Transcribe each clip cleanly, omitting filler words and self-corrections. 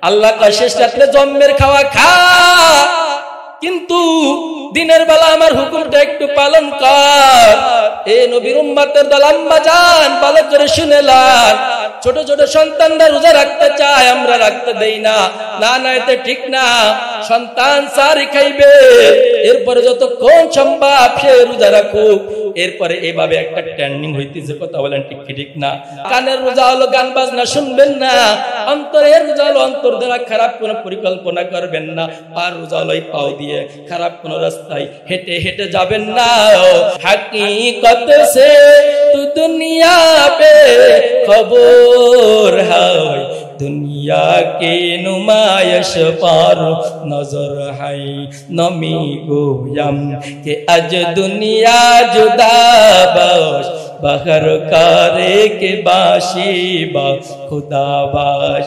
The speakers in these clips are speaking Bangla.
আল্লাহ কয় শেষ রাত্রে জম্মের খাওয়া খা, কিন্তু দিনের বেলা আমার হুকুমটা একটু পালন কর। এ নবীর উম্মতের দল আম্মা জান ভালো করে শুনেলাম, ছোট ছোট সন্তানরা রোজা রাখতে চায়, আমরা রাখতে দেই না। না না, এতে ঠিক না। সন্তান সারি খাইবে, এরপরে যতক্ষণ সম্ভব সে রোজা রাখুক। এরপরে এভাবে একটা ট্রেন্ডিং হইতেছে, কথা বলেন ঠিক কি ঠিক না? কানের রোজা হলো গান বাজনা শুনবেন না, অন্তরের রোজা হলো অন্তর দ্বারা খারাপ কোনো পরিকল্পনা করবেন না, আর রোজা হলো পাও দিয়ে খারাপ কোনো রাস্তায় হেঁটে হেঁটে যাবেন না। হাকিকত সে তু দুনিয়া পে খবর হয়, दुनिया के नुमाइश पर नजर है, नमी गोयम के अज दुनिया जुदा बश, बहर करे के बाशी बा खुदा बाश।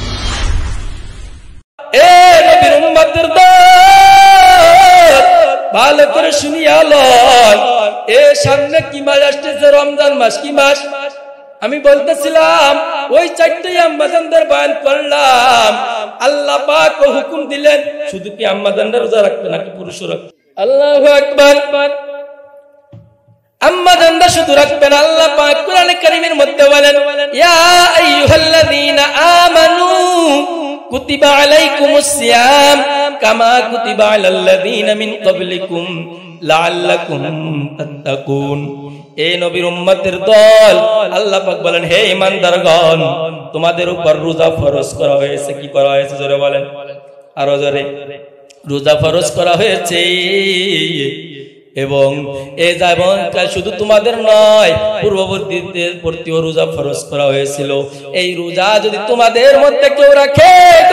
ए नबीर उम्मतेर दल ভালো করে শুনিয়া লন, এ সামনে কি মাস আসতেছে? রমজান মাস। কি মাস? আমি বলতেছিলাম ওই চারটি আম্মাজানদের বয়ান করলাম, আল্লাহ পাক হুকুম দিলেন শুধু কি আম্মাজানরা রোজা রাখবে নাকি পুরুষও রাখবে? আল্লাহু আকবার। আম্মাজানরা শুধু রাখবেন। আল্লাহ পাক কোরআনে কারীমের মধ্যে বলেন, ইয়া আইয়ুহাল্লাযীনা আমানু কুতিবা আলাইকুমুস সিয়াম কামা কুতিবা আলাল্লাযীনা মিন ক্বাবলিকুম লাআল্লাকুম তাত্তাকুন। এ নবীর উম্মতের দল, আল্লাহ পাক বলেন, হে ঈমানদারগণ, তোমাদের উপর রোজা ফরজ করা হয়েছে। কি করা হয়েছে? জোরে বলেন, আরো জোরে। রোজা ফরজ করা হয়েছে, এবং এ যেমন শুধু তোমাদের নয়, পূর্ববর্তীদের প্রতিও রোজা ফরজ করা হয়েছিল। এই রোজা যদি তোমাদের মধ্যে কেউ রাখে,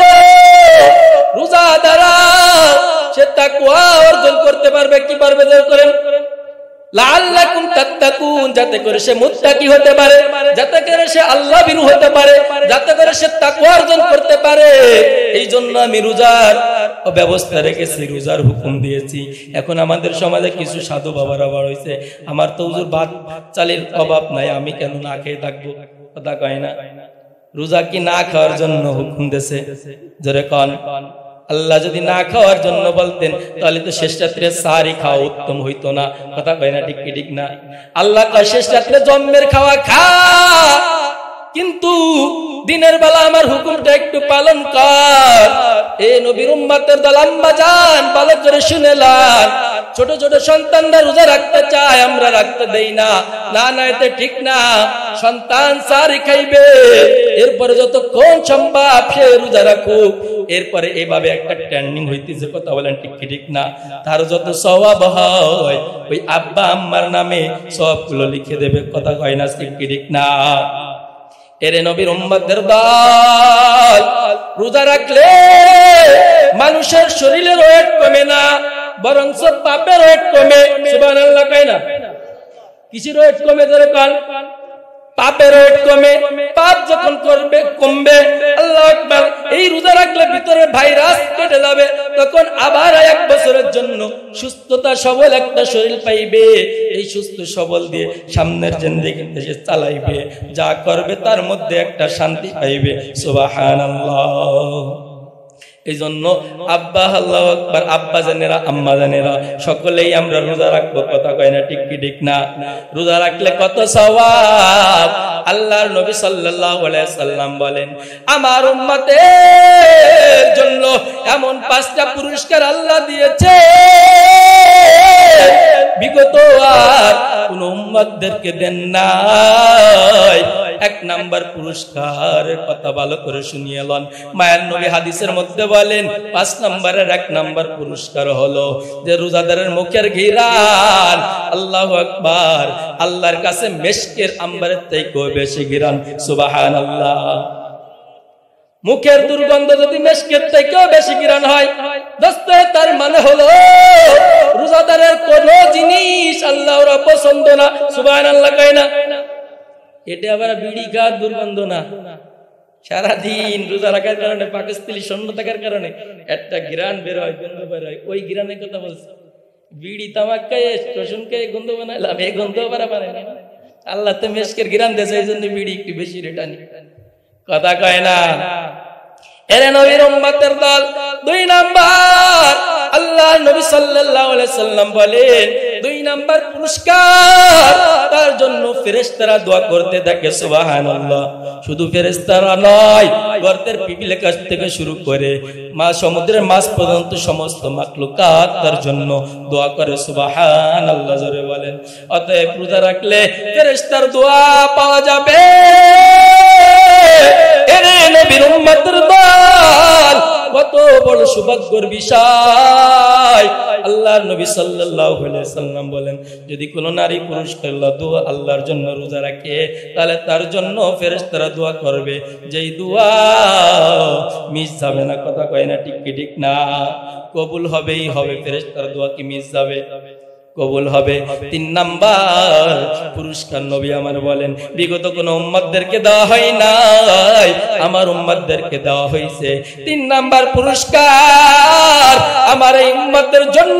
রোজা দ্বারা সে তাকওয়া অর্জন করতে পারবে। কি পারবে? করেন লাআল্লাকুম তাত্তাকুন, যাতে করে সে মুত্তাকি হতে পারে, যাতে করে সে আল্লাহ ভীরু হতে পারে, যাতে করে সে তাকওয়া অর্জন করতে পারে। এই জন্য আমি রোজার ব্যবস্থা রেখেছি, রোজার হুকুম দিয়েছি। এখন আমাদের সমাজে কিছু সাধু বাবারা বার হয়েছে, আমার তো হুজুর ভাত চালের অভাব নাই, আমি কেন না খেয়ে থাকবো? কথা কয় না। রোজা কি না খাওয়ার জন্য হুকুম দিয়েছে? জোরে কন। আল্লাহ যদি না খাওয়ার জন্য বলতেন তাহলে তো শেষ রাত্রে সারি খাওয়া উত্তম হইতো না। কথা কয় না ঠিক কি ঠিক না? আল্লাহ কয় শেষ রাত্রে জম্মের খাওয়া খা, কিন্তু দিনের বেলা আমার হুকুমটা একটু পালন কর। এ নবীর উম্মতের দল আম্মা জান ভালো করে শুনেলাম, ছোট ছোট সন্তানরা রোজা রাখতে চায়, আমরা রাখতে দেই না। না না, এতে ঠিক না। সন্তান সারি খাইবে, এরপরে যতক্ষণ সম্ভব সে রোজা রাখুক। এরপরে এভাবে একটা ট্রেন্ডিং হইতেছে, কথা বলেন ঠিক কি ঠিক না? তার যত সওয়াব হয় ওই আব্বা আম্মার নামে সবগুলো লিখে দেবে। কথা কয় না ঠিক কি ঠিক না? এরে নবীর উম্মতের দল, রোজা রাখলে মানুষের শরীরের ওয়েট কমে না, বরং পাপের ওয়েট কমে। সুবহানাল্লাহ কয় না? কিসের ওয়েট কমে? ধরে কান, পাপের ওয়েট কমে। পাপ যখন করবে কমবে, আল্লাহু আকবার। এই রোজা রাখলে ভিতরে ভাইরাস কেটে যাবে, তখন আবার 1 বছরের জন্য সুস্থতা সবল একটা শরীর পাইবে। এই সুস্থ সবল দিয়ে সামনের জিন্দেগি সে চালাইবে, যা করবে তার মধ্যে একটা শান্তি পাইবে। সুবহানাল্লাহ। এই জন্য আব্বা, আল্লাহু আকবার, আব্বা জানেরা, আম্মা জানেরা, সকলেই আমরা রোজা রাখবো। কথা কয় না ঠিক কি ঠিক না? রোজা রাখলে কত সওয়াব। আল্লাহর নবী সাল্লাল্লাহু আলাইহি সাল্লাম বলেন, আমার উম্মতের জন্য এমন 5টা পুরস্কার আল্লাহ দিয়েছে, বিগত আর কোন উম্মতদেরকে দেন নাই। 1 নাম্বার পুরস্কারের কথা ভালো করে শুনিয়ে লন। মায়ের নবী হাদিসের মধ্যে বলেন 5 নম্বরের 1 নাম্বার পুরস্কার হলো যে রোজাদারের মুখের ঘিরান, আল্লাহু আকবার, আল্লাহর কাছে মেশকের আম্বরের থেকেও বেশি ঘিরান। সুবহানাল্লাহ। মুখের দুর্গন্ধ যদি মেশকের থেকেও বেশি ঘিরান হয়, দোস্ত, তার মানে হলো রোজাদারের কোন জিনিস আল্লাহর পছন্দ না। সুবহানাল্লাহ কয় না? এটা আবার বিড়ি খাওয়ার দুর্গন্ধ না। সারাদিন রোজা রাখার কারণে, পাকস্থলী শূন্য থাকার কারণে একটা ঘিরান বের হয়, গন্ধ বের হয়। ওই ঘিরানের কথা বলছে। বিড়ি তামাক খায়, রসুন খায় গন্ধ বানাইলাম, এই গন্ধ বানায় না। আল্লাহ তো মেশকের ঘিরান দিয়েছে, এই জন্য বিড়ি একটু বেশি রেটানি। কথা কয় না? এরে নবীর উম্মতের দল। 2 নাম্বার আল্লাহ নবী সাল্লাল্লাহু আলাইহি সাল্লাম বলেন 2 নাম্বার পুরস্কার তার জন্য ফেরেশতারা দোয়া করতে থাকে সুবহানাল্লাহ। শুধু ফেরেশতারা নয়, গর্তের পিপিলিকা কাছ থেকে শুরু করে মা সমুদ্রের মাছ পর্যন্ত সমস্ত মাখলুকাত তার জন্য দোয়া করে সুবহানাল্লাহ জোরে বলেন। অতএব রোজা রাখলে ফেরেশতার দোয়া পাওয়া যাবে। এরে নবীর উম্মতের দল, কত বড় সৌভাগ্যের বিষয়। আল্লাহর নবী সাল্লাল্লাহু আলাইহি সাল্লাম বলেন যদি কোন নারী পুরুষ দোয়া আল্লাহর জন্য রোজা রাখে তাহলে তার জন্য ফেরেশতারা দোয়া করবে, যেই দোয়া মিস যাবে না। কথা কয় না, ঠিক কি ঠিক না? কবুল হবেই হবে, ফেরেশতার দোয়া কি মিস যাবে? কবুল হবে। 3 নাম্বার পুরস্কার নবী আমার বলেন বিগত কোন উম্মতদেরকে দেওয়া হয় নাই, আমার উম্মতদেরকে দেওয়া হয়েছে। 3 নাম্বার পুরস্কার আমার এই উম্মতের জন্য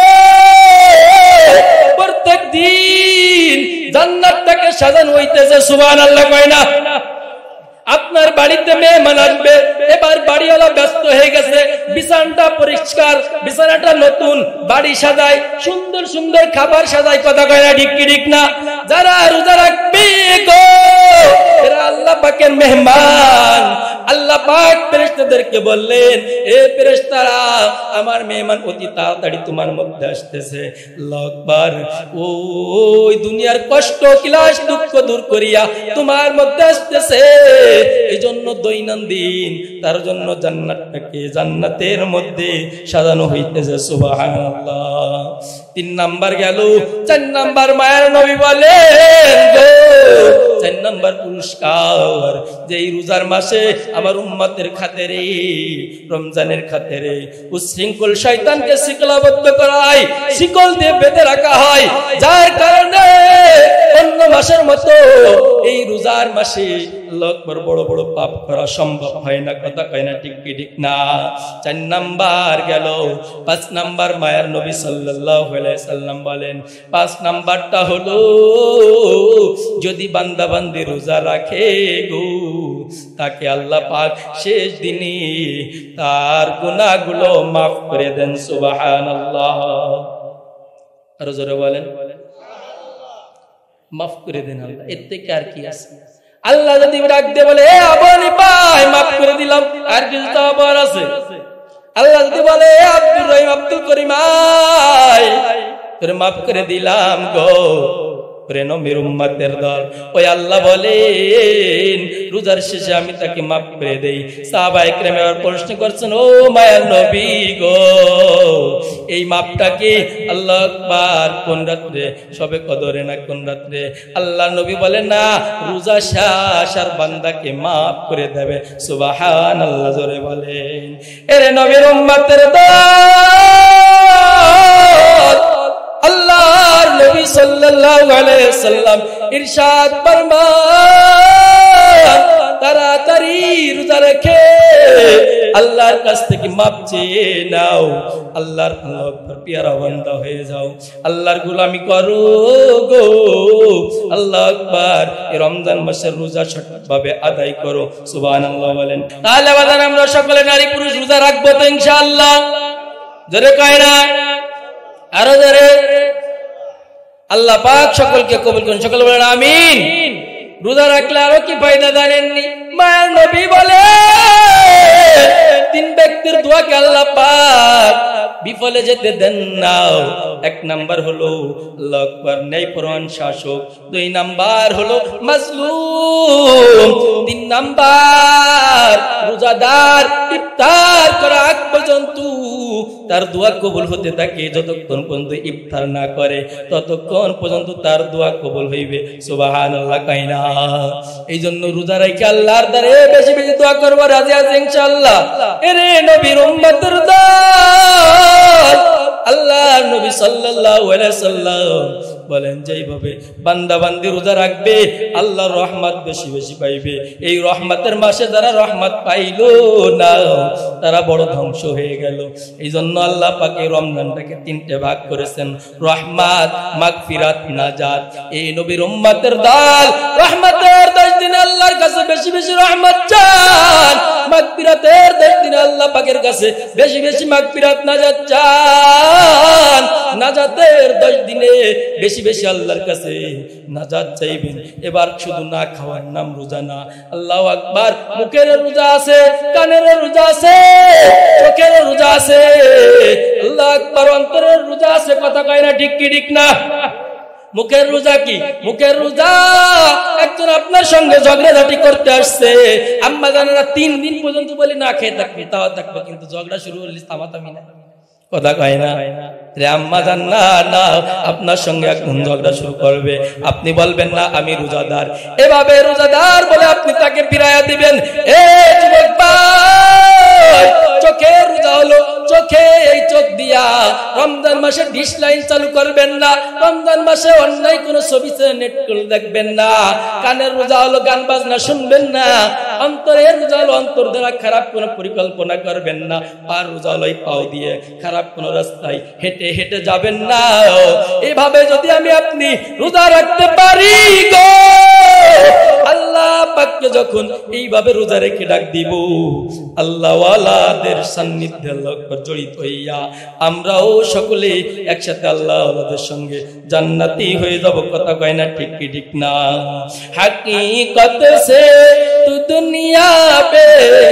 প্রত্যেক দিন জান্নাতটাকে সাজানো হইতেছে সুবহানাল্লাহ কয় না? আপনার বাড়িতে মেহমান আসবে, এবার বাড়িওয়ালা ব্যস্ত হয়ে গেছে, বিছানাটা পরিষ্কার, বিছানাটা নতুন, বাড়ি সাজায়, সুন্দর সুন্দর খাবার সাজায়। কথা কয় না, ঠিক কি ঠিক না? যারা রোজা রাখবে গো এরা আল্লাহ পাকের মেহমান। আল্লাহ পাক ফেরেশতাদেরকে বললেন এ ফেরেশতারা আমার মেহমান অতি তাড়াতাড়ি তোমার মধ্যে আসতেছে। আল্লাহু আকবার। ওই দুনিয়ার কষ্ট ক্লেশ দুঃখ দূর করিয়া তোমার মধ্যে আসতেছে। এই জন্য দৈনন্দিন তার জন্য জান্নাতটাকে জান্নাতের মধ্যে সাজানো হইতেছে সুবহানাল্লাহ। 3 নাম্বার গেল। 4 নাম্বার মায়ের নবী বলেন 4 নাম্বার পুরস্কার যে এই রোজার মাসে আমার উম্মতের খাতিরে রমজানের খাতিরে উশৃঙ্খল শয়তানকে শিকলাবদ্ধ করা হয়, শিকল দিয়ে বেঁধে রাখা হয়, যার কারণে অন্য মাসের মতো এই রোজার মাসে বড় বড় পাপ করা সম্ভব হয় না। কথা কয় না, ঠিক কি ঠিক না? 4 নাম্বার গেল। 5 নাম্বার মায়ের নবী সাল্লাল্লাহু আলাইহি সাল্লাম বলেন 5 নাম্বারটা হলো যদি বান্দা বান্দি রোজা রাখে গো তাকে আল্লাহ পাক শেষ দিনে তার গুনাহগুলো মাফ করে দেন সুবহানাল্লাহ। আর জোরে বলেন মাফ করে দেন আল্লাহ। এর থেকে আর কি আছে? আল্লাহ যদি ডাক দিয়ে বলে এ আপনি ভাই মাফ করে দিলাম, আর কিছু তো আবার আছে? আল্লাহ যদি বলে এ আব্দুর রহিম আব্দুল করিম আয় তোরে মাফ করে দিলাম গো নবীর উম্মতের দল, ওই আল্লাহ বলেন রোজার শেষে আমি তাকে মাফ করে দেই। সাহাবায়ে কেরাম আর প্রশ্ন করছেন ও মায়ার নবী গো এই মাপটাকে আল্লাহু আকবার কোন রাতে সবে কদরে না কোন রাতে? আল্লাহ নবী বলেন না, রোজা শেষ আর বান্দাকে মাফ করে দেবে সুবহানাল্লাহ জোরে বলেন। এরে নবীর উম্মতের দল, আল্লাহর নবী সাল্লাল্লাহু আলাইহি সাল্লাম ইরশাদ ফরমান তাড়াতাড়ি রোজা রেখে আল্লাহর কাছ থেকে মাপ চেয়ে নাও, আল্লাহর পিয়ারা বান্দা হয়ে যাও, আল্লাহর গোলামি করো গো। আল্লাহু আকবার। এই রমজান মাসের রোজা সঠিকভাবে আদায় করো সুবহানাল্লাহ বলেন। তাহলে বাজার আমরা সকলে নারী পুরুষ রোজা রাখবো তো ইনশাআল্লাহ? জোরে কয় না, আরো জোরে। আল্লাহ পাক সকলকে কবুল করুন, সকলে বলেন আমিন। রোজা রাখলে আরো কি ফায়দা জানেননি? মায়ের নবী বলে 3 ব্যক্তির দোয়াকে আল্লাহ পাক বিফলে যেতে দেন না। 1 নাম্বার হলো আল্লাহু আকবার ন্যায়পরায়ণ শাসক, 2 নাম্বার হলো মাজলুম, 3 নাম্বার রোজাদার ইফতার করা আগ পর্যন্ত তার দোয়া কবুল হতে থাকে। যতক্ষণ পর্যন্ত ইফতার না করে ততক্ষণ পর্যন্ত তার দোয়া কবুল হইবে সুবহানাল্লাহ কাইনা। এই জন্য রোজা রেখে আল্লাহর দ্বারে বেশি বেশি দোয়া করব, রাজি আছি ইনশাআল্লাহ। এরে নবীর উম্মতের দল, আল্লাহর নবী সাল্লাল্লাহু আলাইহি সাল্লাম বলেন যেইভাবে বান্দা বান্দি রোজা রাখবে আল্লাহর রহমত বেশি বেশি পাইবে। এই রহমতের মাসে যারা রহমত পাইলো না তারা বড় ধ্বংস হয়ে গেল। এই জন্য আল্লাহ পাক এই রমজানটাকে তিনটে ভাগ করেছেন, রহমত, মাগফিরাত, নাজাত। এই নবীর উম্মতের দল রহমতের 10 দিনে আল্লাহর কাছে বেশি বেশি রহমত চান, মাগফিরাতের 10 দিনে আল্লাহ পাকের কাছে বেশি বেশি মাগফিরাত, নাজাত চান। নাজাতের 10 দিনে বেশি বেশি আল্লাহর কাছে নাজাত চাইবেন। এবার শুধু না খাওয়ার নাম রোজা না, আল্লাহু আকবার, মুখের রোজা আছে, কানের রোজা আছে, চোখের রোজা আছে, আল্লাহু আকবার, অন্তরের রোজা আছে। কথা কয় না, ঠিক কি ঠিক না? মুখের রোজা কি? মুখের রোজা একজন আপনার সঙ্গে ঝগড়াঝাটি করতে আসছে, আম্মা জানেরা 3 দিন পর্যন্ত বলি না খেয়ে থাকবে, তাও থাকবে, কিন্তু ঝগড়া শুরু হলে থামাতামি না। কথা কয় না? আম্মা জান না না আপনার সঙ্গে এখন ঝগড়া শুরু করবে, আপনি বলবেন না আমি রোজাদার, এভাবে রোজাদার বলে আপনি তাকে ফিরাইয়া দিবেন। এ যুবক ভাই, চোখের রোজা হলো, চোখে এই চোখ দিয়া রমজান মাসে ডিশ লাইন চালু করবেন না, রমজান মাসে অন্যায় কোনো ছবি নেট করে দেখবেন না। কানের রোজা হলো, গান বাজনা শুনবেন না। অন্তরের রোজা হলো, অন্তর দ্বারা খারাপ কোনো পরিকল্পনা করবেন না। পার রোজা হলো, পাও দিয়ে খারাপ কোনো রাস্তায় হেঁটে হেঁটে যাবেন না। এইভাবে যদি আমি আপনি রোজা রাখতে পারি গো, আল্লাহ পাককে যখন এইভাবে রোজা রেখে ডাক দিব, আল্লাহ ওয়ালাদের সান্নিধ্যে জড়িত হইয়া আমরাও সকলে একসাথে আল্লাহ ওয়ালাদের সঙ্গে জান্নাতি হয়ে যাব। কথা কয় না, ঠিক কি ঠিক না? হাকিকত সে তু দুনিয়া পে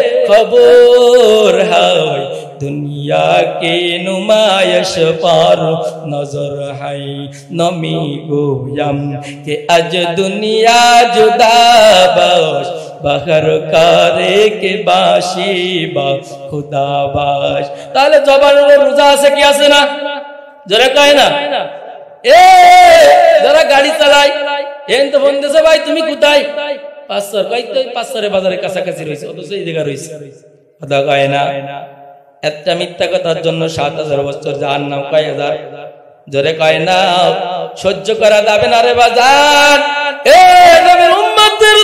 খবর হয়, दुनिया के नुमाइश पर नजर है, नमी गोयम के अज दुनिया जुदा बश, बहर करे के बाशी बा खुदा बाश। ताले जबाনের রোজা আছে কি আছে না? জোরে কয় না? এ যারা গাড়ি চালায় এন তো ফোন দিছে, ভাই তুমি কোথায়? পাঁচশর, কই তো পাঁচশরে বাজারের কাছাকাছি রইছে, অথচ এই জায়গা রইছে। কথা কয় না? একটা মিথ্যা কথার জন্য 7000 বছর জাহান্নাম। কয় হাজার? জোরে কয় না? সহ্য করা যাবে না রে বাজার। এ নবীর উম্মতের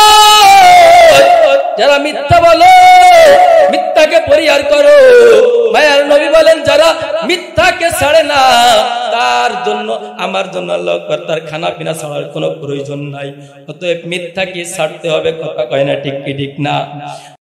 দল যারা মিথ্যা বলো, মিথ্যাকে পরিহার করো। মায়ার নবী বলেন, যারা মিথ্যাকে ছাড়ে না তার জন্য আমার জন্য আল্লাহ আকবার, তার খানা পিনা ছাড়ার কোনো প্রয়োজন নাই। অতএব মিথ্যাকে ছাড়তে হবে। কথা কয় না, ঠিক কি ঠিক না?